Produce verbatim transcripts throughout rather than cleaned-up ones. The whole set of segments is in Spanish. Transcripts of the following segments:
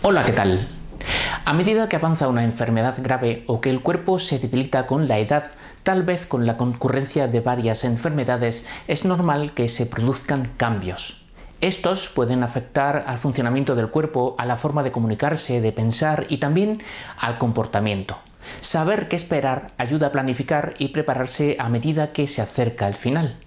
Hola, ¿qué tal? A medida que avanza una enfermedad grave o que el cuerpo se debilita con la edad, tal vez con la concurrencia de varias enfermedades, es normal que se produzcan cambios. Estos pueden afectar al funcionamiento del cuerpo, a la forma de comunicarse, de pensar y también al comportamiento. Saber qué esperar ayuda a planificar y prepararse a medida que se acerca el final.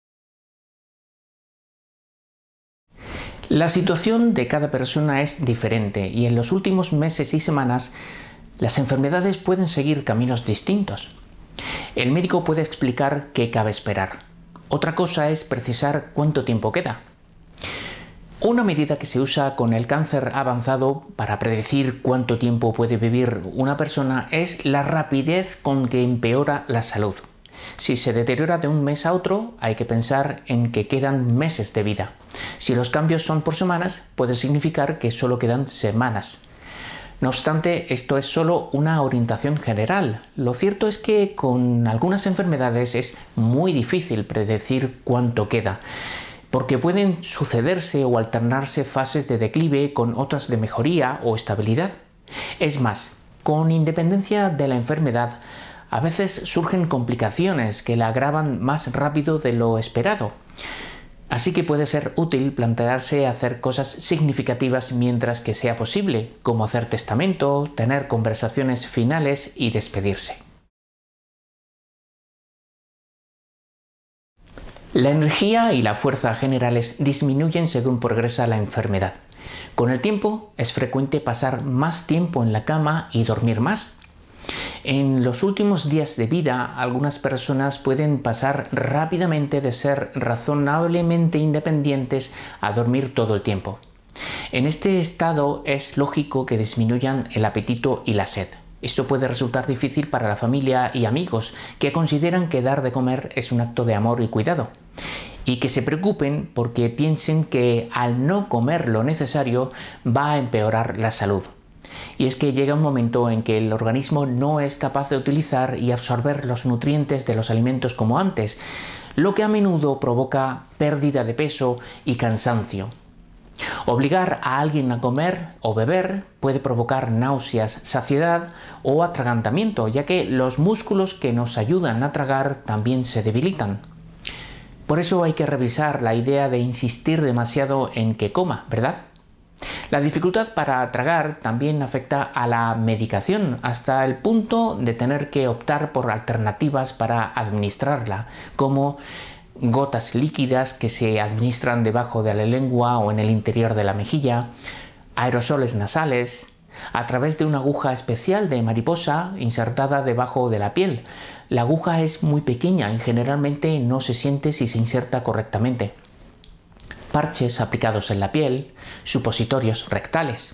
La situación de cada persona es diferente y en los últimos meses y semanas las enfermedades pueden seguir caminos distintos. El médico puede explicar qué cabe esperar. Otra cosa es precisar cuánto tiempo queda. Una medida que se usa con el cáncer avanzado para predecir cuánto tiempo puede vivir una persona es la rapidez con que empeora la salud. Si se deteriora de un mes a otro, hay que pensar en que quedan meses de vida. Si los cambios son por semanas, puede significar que solo quedan semanas. No obstante, esto es solo una orientación general. Lo cierto es que con algunas enfermedades es muy difícil predecir cuánto queda, porque pueden sucederse o alternarse fases de declive con otras de mejoría o estabilidad. Es más, con independencia de la enfermedad, a veces surgen complicaciones que la agravan más rápido de lo esperado. Así que puede ser útil plantearse hacer cosas significativas mientras que sea posible, como hacer testamento, tener conversaciones finales y despedirse. La energía y la fuerza generales disminuyen según progresa la enfermedad. Con el tiempo es frecuente pasar más tiempo en la cama y dormir más. En los últimos días de vida, algunas personas pueden pasar rápidamente de ser razonablemente independientes a dormir todo el tiempo. En este estado es lógico que disminuyan el apetito y la sed. Esto puede resultar difícil para la familia y amigos que consideran que dar de comer es un acto de amor y cuidado, y que se preocupen porque piensen que al no comer lo necesario va a empeorar la salud. Y es que llega un momento en que el organismo no es capaz de utilizar y absorber los nutrientes de los alimentos como antes, lo que a menudo provoca pérdida de peso y cansancio. Obligar a alguien a comer o beber puede provocar náuseas, saciedad o atragantamiento, ya que los músculos que nos ayudan a tragar también se debilitan. Por eso hay que revisar la idea de insistir demasiado en que coma, ¿verdad? La dificultad para tragar también afecta a la medicación, hasta el punto de tener que optar por alternativas para administrarla, como gotas líquidas que se administran debajo de la lengua o en el interior de la mejilla, aerosoles nasales, a través de una aguja especial de mariposa insertada debajo de la piel. La aguja es muy pequeña y generalmente no se siente si se inserta correctamente. Parches aplicados en la piel, supositorios rectales.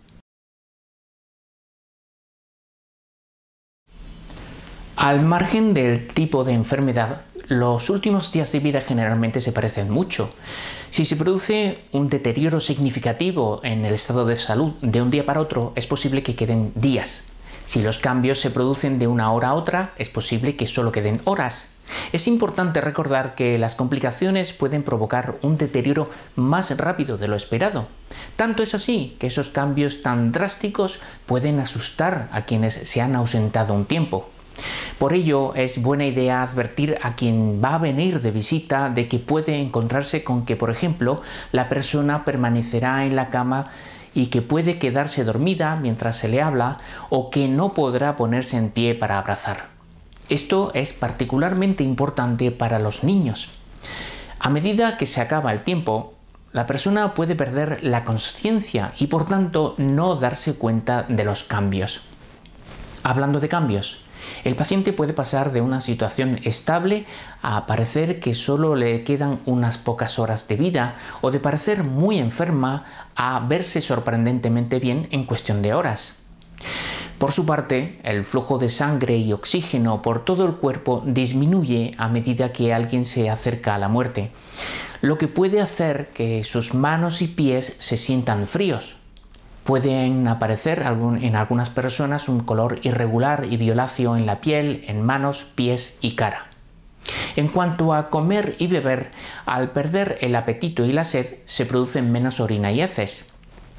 Al margen del tipo de enfermedad, los últimos días de vida generalmente se parecen mucho. Si se produce un deterioro significativo en el estado de salud de un día para otro, es posible que queden días. Si los cambios se producen de una hora a otra, es posible que solo queden horas. Es importante recordar que las complicaciones pueden provocar un deterioro más rápido de lo esperado. Tanto es así que esos cambios tan drásticos pueden asustar a quienes se han ausentado un tiempo. Por ello, es buena idea advertir a quien va a venir de visita de que puede encontrarse con que, por ejemplo, la persona permanecerá en la cama y que puede quedarse dormida mientras se le habla o que no podrá ponerse en pie para abrazar. Esto es particularmente importante para los niños. A medida que se acaba el tiempo, la persona puede perder la conciencia y por tanto no darse cuenta de los cambios. Hablando de cambios, el paciente puede pasar de una situación estable a parecer que solo le quedan unas pocas horas de vida o de parecer muy enferma a verse sorprendentemente bien en cuestión de horas. Por su parte, el flujo de sangre y oxígeno por todo el cuerpo disminuye a medida que alguien se acerca a la muerte, lo que puede hacer que sus manos y pies se sientan fríos. Pueden aparecer en algunas personas un color irregular y violáceo en la piel, en manos, pies y cara. En cuanto a comer y beber, al perder el apetito y la sed, se producen menos orina y heces.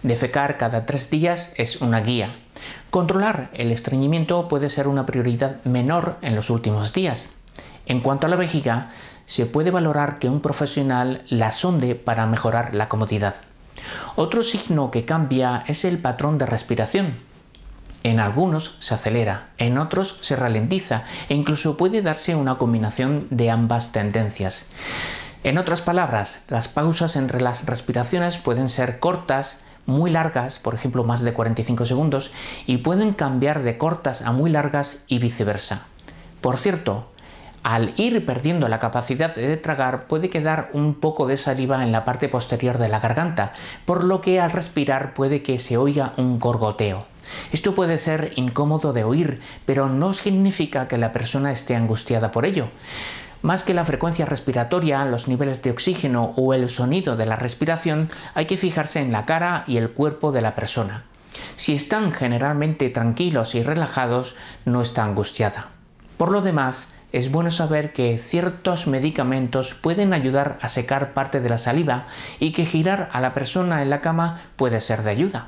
Defecar cada tres días es una guía. Controlar el estreñimiento puede ser una prioridad menor en los últimos días. En cuanto a la vejiga, se puede valorar que un profesional la sonde para mejorar la comodidad. Otro signo que cambia es el patrón de respiración. En algunos se acelera, en otros se ralentiza e incluso puede darse una combinación de ambas tendencias. En otras palabras, las pausas entre las respiraciones pueden ser cortas, muy largas, por ejemplo más de cuarenta y cinco segundos, y pueden cambiar de cortas a muy largas y viceversa. Por cierto, al ir perdiendo la capacidad de tragar puede quedar un poco de saliva en la parte posterior de la garganta, por lo que al respirar puede que se oiga un gorgoteo. Esto puede ser incómodo de oír, pero no significa que la persona esté angustiada por ello. Más que la frecuencia respiratoria, los niveles de oxígeno o el sonido de la respiración, hay que fijarse en la cara y el cuerpo de la persona. Si están generalmente tranquilos y relajados, no está angustiada. Por lo demás, es bueno saber que ciertos medicamentos pueden ayudar a secar parte de la saliva y que girar a la persona en la cama puede ser de ayuda.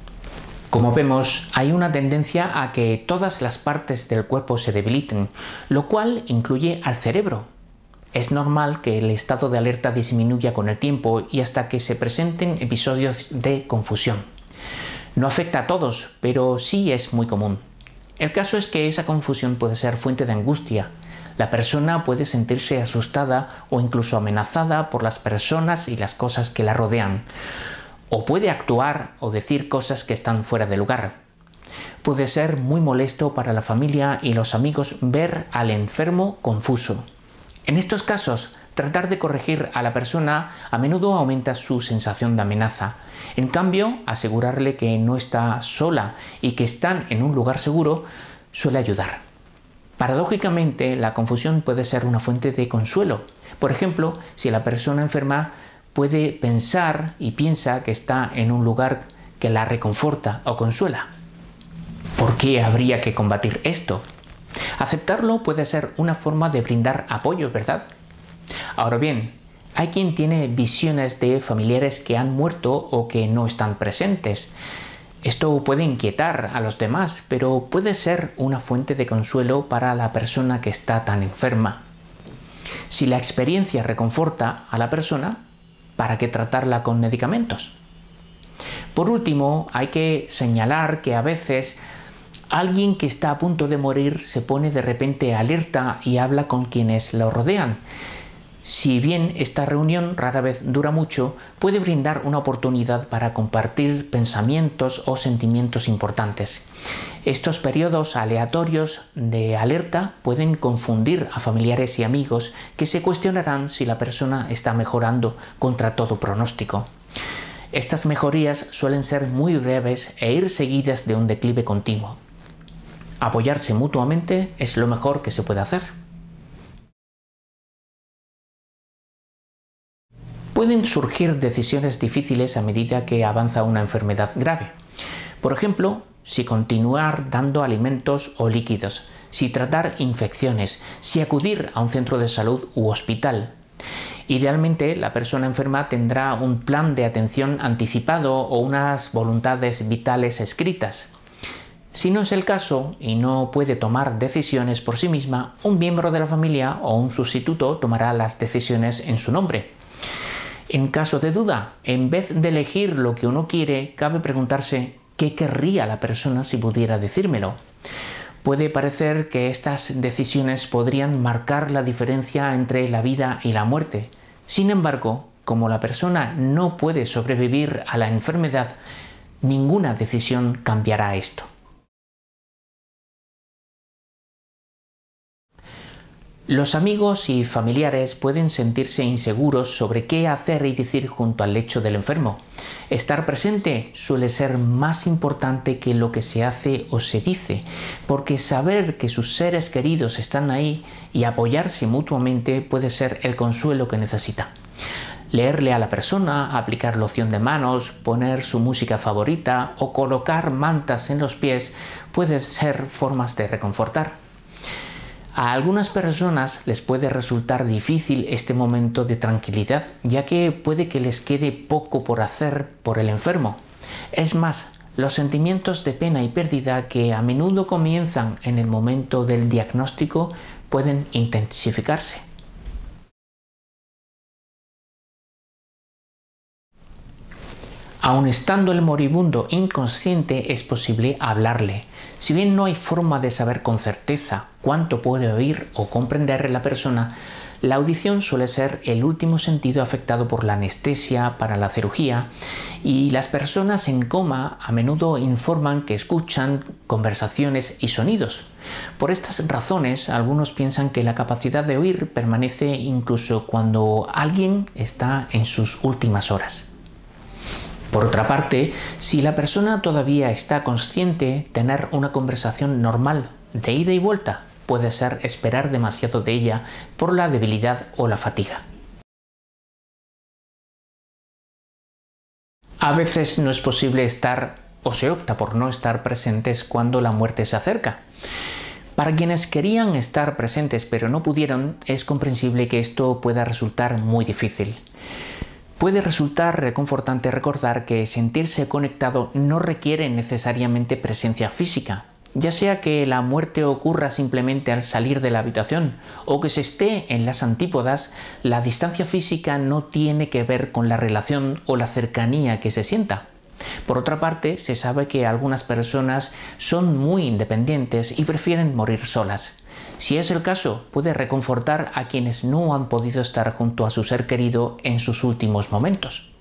Como vemos, hay una tendencia a que todas las partes del cuerpo se debiliten, lo cual incluye al cerebro. Es normal que el estado de alerta disminuya con el tiempo y hasta que se presenten episodios de confusión. No afecta a todos, pero sí es muy común. El caso es que esa confusión puede ser fuente de angustia. La persona puede sentirse asustada o incluso amenazada por las personas y las cosas que la rodean. O puede actuar o decir cosas que están fuera de lugar. Puede ser muy molesto para la familia y los amigos ver al enfermo confuso. En estos casos, tratar de corregir a la persona a menudo aumenta su sensación de amenaza. En cambio, asegurarle que no está sola y que están en un lugar seguro suele ayudar. Paradójicamente, la confusión puede ser una fuente de consuelo. Por ejemplo, si la persona enferma puede pensar y piensa que está en un lugar que la reconforta o consuela. ¿Por qué habría que combatir esto? Aceptarlo puede ser una forma de brindar apoyo, ¿verdad? Ahora bien, hay quien tiene visiones de familiares que han muerto o que no están presentes. Esto puede inquietar a los demás, pero puede ser una fuente de consuelo para la persona que está tan enferma. Si la experiencia reconforta a la persona, ¿para qué tratarla con medicamentos? Por último, hay que señalar que a veces alguien que está a punto de morir se pone de repente alerta y habla con quienes lo rodean. Si bien esta reunión rara vez dura mucho, puede brindar una oportunidad para compartir pensamientos o sentimientos importantes. Estos periodos aleatorios de alerta pueden confundir a familiares y amigos que se cuestionarán si la persona está mejorando contra todo pronóstico. Estas mejorías suelen ser muy breves e ir seguidas de un declive continuo. Apoyarse mutuamente es lo mejor que se puede hacer. Pueden surgir decisiones difíciles a medida que avanza una enfermedad grave. Por ejemplo, si continuar dando alimentos o líquidos, si tratar infecciones, si acudir a un centro de salud u hospital. Idealmente, la persona enferma tendrá un plan de atención anticipado o unas voluntades vitales escritas. Si no es el caso y no puede tomar decisiones por sí misma, un miembro de la familia o un sustituto tomará las decisiones en su nombre. En caso de duda, en vez de elegir lo que uno quiere, cabe preguntarse ¿qué querría la persona si pudiera decírmelo? Puede parecer que estas decisiones podrían marcar la diferencia entre la vida y la muerte. Sin embargo, como la persona no puede sobrevivir a la enfermedad, ninguna decisión cambiará esto. Los amigos y familiares pueden sentirse inseguros sobre qué hacer y decir junto al lecho del enfermo. Estar presente suele ser más importante que lo que se hace o se dice, porque saber que sus seres queridos están ahí y apoyarse mutuamente puede ser el consuelo que necesita. Leerle a la persona, aplicar loción de manos, poner su música favorita o colocar mantas en los pies pueden ser formas de reconfortar. A algunas personas les puede resultar difícil este momento de tranquilidad, ya que puede que les quede poco por hacer por el enfermo. Es más, los sentimientos de pena y pérdida que a menudo comienzan en el momento del diagnóstico pueden intensificarse. Aun estando el moribundo inconsciente, es posible hablarle. Si bien no hay forma de saber con certeza cuánto puede oír o comprender la persona, la audición suele ser el último sentido afectado por la anestesia para la cirugía, y las personas en coma a menudo informan que escuchan conversaciones y sonidos. Por estas razones, algunos piensan que la capacidad de oír permanece incluso cuando alguien está en sus últimas horas. Por otra parte, si la persona todavía está consciente, tener una conversación normal de ida y vuelta puede ser esperar demasiado de ella por la debilidad o la fatiga. A veces no es posible estar o se opta por no estar presentes cuando la muerte se acerca. Para quienes querían estar presentes pero no pudieron, es comprensible que esto pueda resultar muy difícil. Puede resultar reconfortante recordar que sentirse conectado no requiere necesariamente presencia física, ya sea que la muerte ocurra simplemente al salir de la habitación o que se esté en las antípodas. La distancia física no tiene que ver con la relación o la cercanía que se sienta. Por otra parte, se sabe que algunas personas son muy independientes y prefieren morir solas. Si es el caso, puede reconfortar a quienes no han podido estar junto a su ser querido en sus últimos momentos.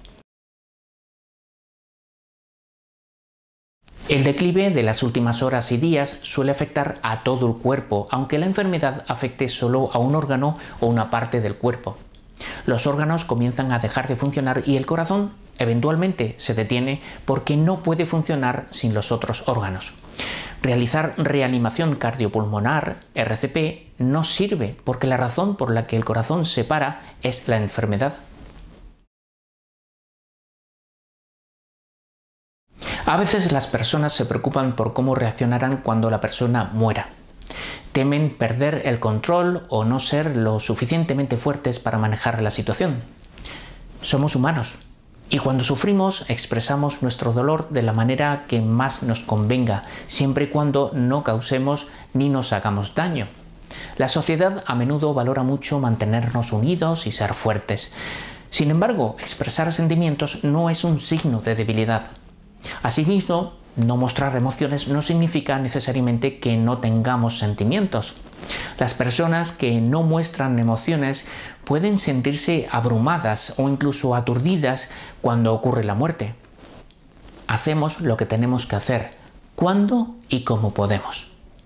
El declive de las últimas horas y días suele afectar a todo el cuerpo, aunque la enfermedad afecte solo a un órgano o una parte del cuerpo. Los órganos comienzan a dejar de funcionar y el corazón eventualmente se detiene porque no puede funcionar sin los otros órganos. Realizar reanimación cardiopulmonar, R C P, no sirve porque la razón por la que el corazón se para es la enfermedad. A veces las personas se preocupan por cómo reaccionarán cuando la persona muera. Temen perder el control o no ser lo suficientemente fuertes para manejar la situación. Somos humanos. Y cuando sufrimos, expresamos nuestro dolor de la manera que más nos convenga, siempre y cuando no causemos ni nos hagamos daño. La sociedad a menudo valora mucho mantenernos unidos y ser fuertes. Sin embargo, expresar sentimientos no es un signo de debilidad. Asimismo, no mostrar emociones no significa necesariamente que no tengamos sentimientos. Las personas que no muestran emociones pueden sentirse abrumadas o incluso aturdidas cuando ocurre la muerte. Hacemos lo que tenemos que hacer, cuando y como podemos.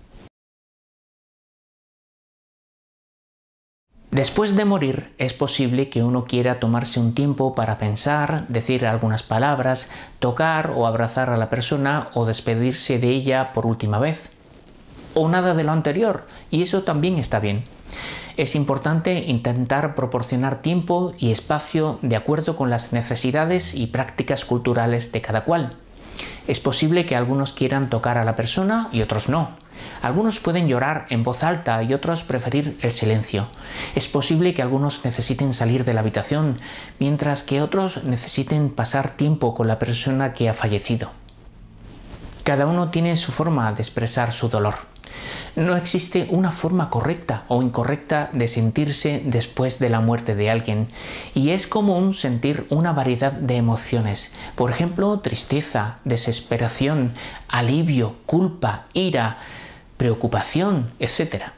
Después de morir, es posible que uno quiera tomarse un tiempo para pensar, decir algunas palabras, tocar o abrazar a la persona o despedirse de ella por última vez. O nada de lo anterior, y eso también está bien. Es importante intentar proporcionar tiempo y espacio de acuerdo con las necesidades y prácticas culturales de cada cual. Es posible que algunos quieran tocar a la persona y otros no. Algunos pueden llorar en voz alta y otros preferir el silencio. Es posible que algunos necesiten salir de la habitación, mientras que otros necesiten pasar tiempo con la persona que ha fallecido. Cada uno tiene su forma de expresar su dolor. No existe una forma correcta o incorrecta de sentirse después de la muerte de alguien, y es común sentir una variedad de emociones, por ejemplo, tristeza, desesperación, alivio, culpa, ira, preocupación, etcétera.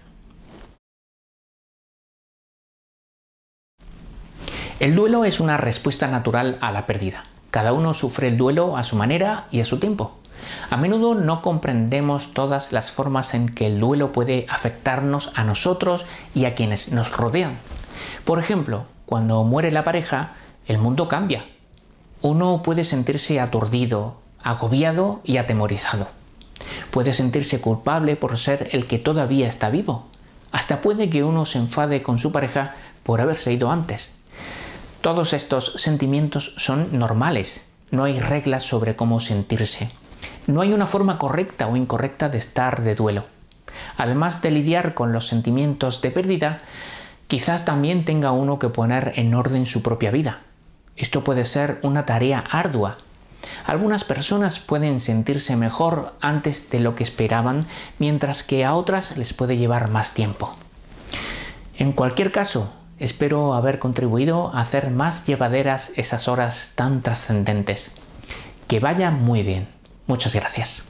El duelo es una respuesta natural a la pérdida. Cada uno sufre el duelo a su manera y a su tiempo. A menudo no comprendemos todas las formas en que el duelo puede afectarnos a nosotros y a quienes nos rodean. Por ejemplo, cuando muere la pareja, el mundo cambia. Uno puede sentirse aturdido, agobiado y atemorizado. Puede sentirse culpable por ser el que todavía está vivo. Hasta puede que uno se enfade con su pareja por haberse ido antes. Todos estos sentimientos son normales. No hay reglas sobre cómo sentirse. No hay una forma correcta o incorrecta de estar de duelo. Además de lidiar con los sentimientos de pérdida, quizás también tenga uno que poner en orden su propia vida. Esto puede ser una tarea ardua. Algunas personas pueden sentirse mejor antes de lo que esperaban, mientras que a otras les puede llevar más tiempo. En cualquier caso, espero haber contribuido a hacer más llevaderas esas horas tan trascendentes. Que vaya muy bien. Muchas gracias.